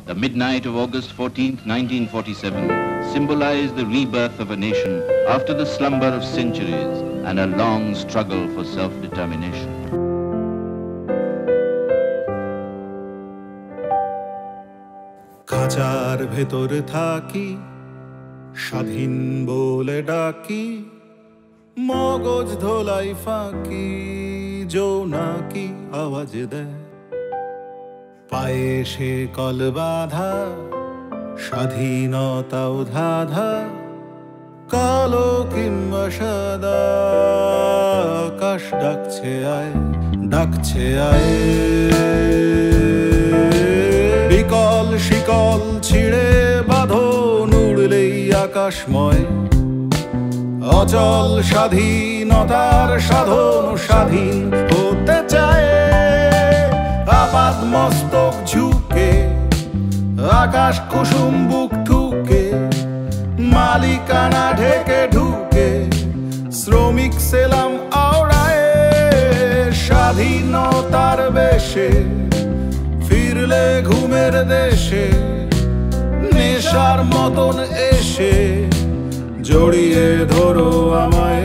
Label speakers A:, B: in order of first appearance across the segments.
A: The midnight of August 14th, 1947 symbolized the rebirth of a nation after the slumber of centuries and a long struggle for self-determination.
B: খাঁচার ভেতর থাকি স্বাধীন বলে ডাকি মগজ ধোলাই ফাঁকি জোনাকি আওয়াজ দেয় পায়ে সে কল বাঁধা স্বাধীনতাও ধাঁধা কালো কিংবা সাদা আকাশ ডাকছে আয় বিকল শিকল ছিঁড়ে বাঁধন উড়লেই আকাশময় অচল স্বাধীনতার সাধন স্বাধীন হতে চায় আপাদ মস্তক ঝুঁকে আকাশ কুসুম বুক ঠুকে মালিকানা ঢেকে ঢুকে শ্রমিক সেলাম আওড়ায় স্বাধীনতার বেশে ফিরলে ঘুমের দেশে নেশার মতন এসে জড়িয়ে ধরো আমায়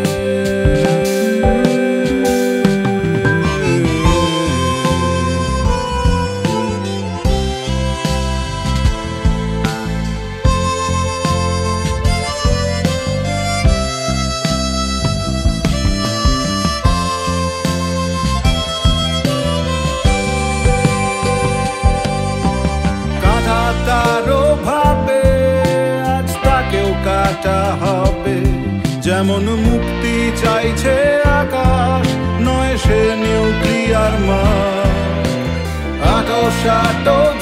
B: তারও ভাবে আজ তাকেও কাটা হবে যেমন মুক্তি চাইছে আকাশ নয় সে নিউক্লিয়ার মাঠ আটো